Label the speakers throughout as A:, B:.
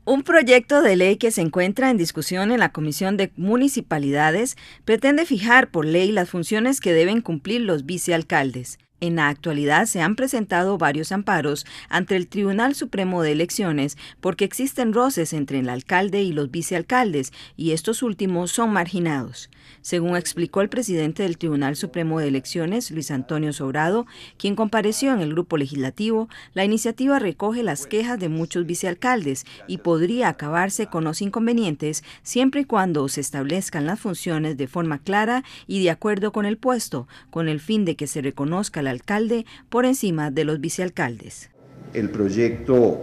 A: Un proyecto de ley que se encuentra en discusión en la Comisión de Municipalidades pretende fijar por ley las funciones que deben cumplir los vicealcaldes. En la actualidad se han presentado varios amparos ante el Tribunal Supremo de Elecciones porque existen roces entre el alcalde y los vicealcaldes y estos últimos son marginados. Según explicó el presidente del Tribunal Supremo de Elecciones, Luis Antonio Sobrado, quien compareció en el grupo legislativo, la iniciativa recoge las quejas de muchos vicealcaldes y podría acabarse con los inconvenientes siempre y cuando se establezcan las funciones de forma clara y de acuerdo con el puesto, con el fin de que se reconozca al alcalde por encima de los vicealcaldes.
B: El proyecto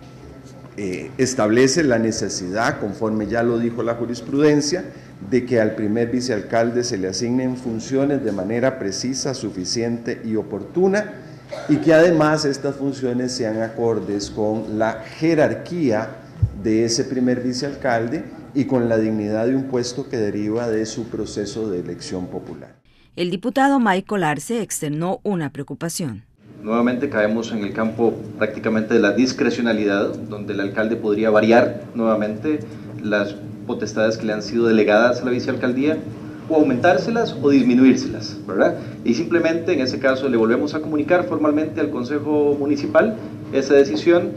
B: establece la necesidad, conforme ya lo dijo la jurisprudencia, de que al primer vicealcalde se le asignen funciones de manera precisa, suficiente y oportuna, y que además estas funciones sean acordes con la jerarquía de ese primer vicealcalde y con la dignidad de un puesto que deriva de su proceso de elección popular.
A: El diputado Michael Arce externó una preocupación.
C: Nuevamente caemos en el campo prácticamente de la discrecionalidad, donde el alcalde podría variar nuevamente las potestades que le han sido delegadas a la vicealcaldía, o aumentárselas o disminuírselas, ¿verdad? Y simplemente en ese caso le volvemos a comunicar formalmente al Consejo Municipal esa decisión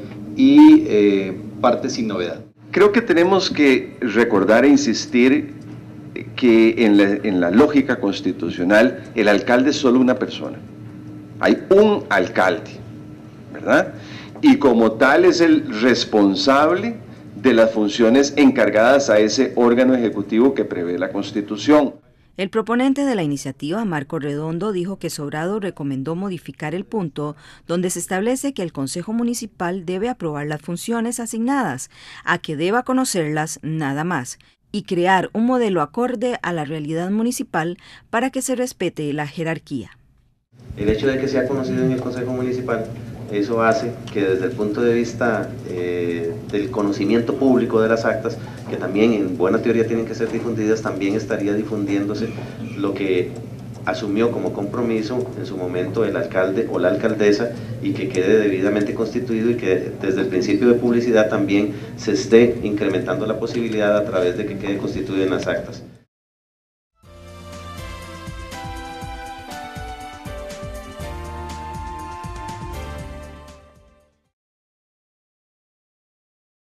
C: y parte sin novedad.
B: Creo que tenemos que recordar e insistir que en la lógica constitucional el alcalde es solo una persona. Hay un alcalde, ¿verdad? Y como tal es el responsable de las funciones encargadas a ese órgano ejecutivo que prevé la Constitución.
A: El proponente de la iniciativa, Marco Redondo, dijo que Sobrado recomendó modificar el punto donde se establece que el Consejo Municipal debe aprobar las funciones asignadas, a que deba conocerlas nada más, y crear un modelo acorde a la realidad municipal para que se respete la jerarquía.
C: El hecho de que sea conocido en el Consejo Municipal, eso hace que desde el punto de vista del conocimiento público de las actas, que también en buena teoría tienen que ser difundidas, también estaría difundiéndose lo que asumió como compromiso en su momento el alcalde o la alcaldesa y que quede debidamente constituido y que desde el principio de publicidad también se esté incrementando la posibilidad a través de que quede constituido en las actas.